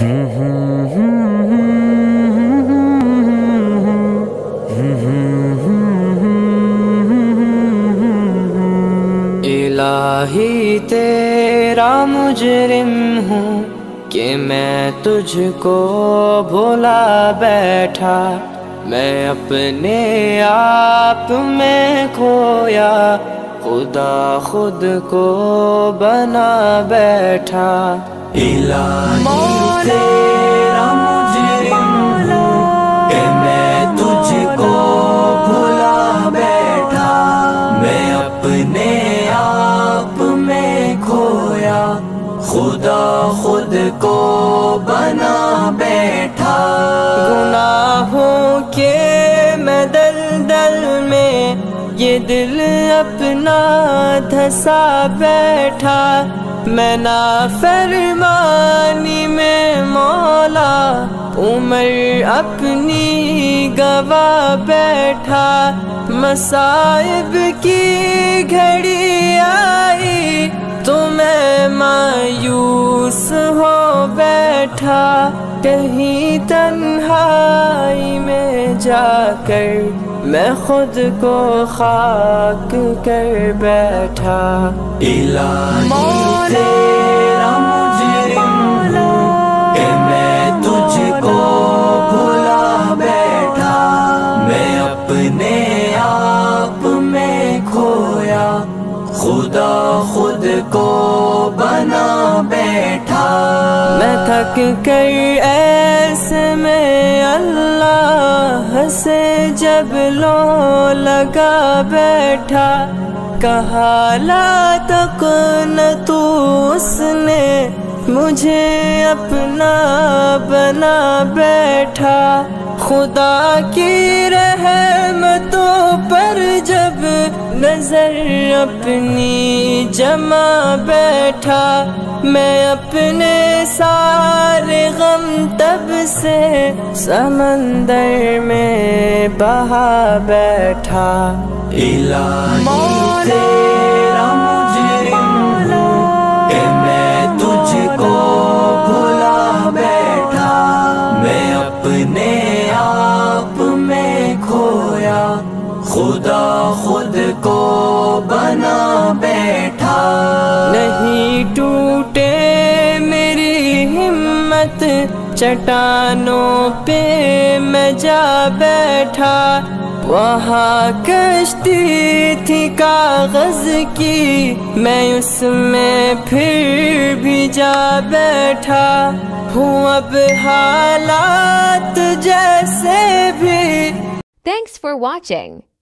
الہی تیرا مجرم ہوں کہ میں تجھ کو بھولا بیٹھا، میں اپنے آپ میں کھویا، خدا خود کو بنا بیٹھا۔ الہی تیرا مجرم ہوں کہ میں تجھ کو بھولا بیٹھا، میں اپنے آپ میں کھویا، خدا خود کو بنا بیٹھا۔ گناہوں کے میں دلدل میں یہ دل اپنا دھسا بیٹھا، میں نافرمانی میں مولا عمر اپنی گوا بیٹھا۔ مصائب کی گھڑی آئی تو میں مایوس ہو بیٹھا، کہیں تنہائی میں جا کر میں خود کو خاک کر بیٹھا۔ الہی تیرا مجرم ہوں کہ میں تجھ کو بھولا بیٹھا، میں اپنے آپ میں کھویا، خدا خود کو بنا بیٹھا۔ میں تھک کر ایسے میں اللہ سے جب لو لگا بیٹھا، کہا لا تقنطو، اس نے مجھے اپنا بنا بیٹھا۔ خدا کی رحمتوں پر جب نظر اپنی جما بیٹھا، میں اپنے سارے غم تب سے سمندر میں بہا بیٹھا۔ الہی تیرا مجرم ہوں کہ میں تجھ کو بھولا بیٹھا، میں اپنے آپ میں کھویا، خدا خود کو بنا بیٹھا۔ نہیں ٹوٹے میری ہمت، چٹانوں پہ میں جا بیٹھا، وہاں کشتی تھی کاغذ کی، میں اس میں پھر بھی جا بیٹھا، ہوں اب حالات جیسے بھی۔ Thanks for watching.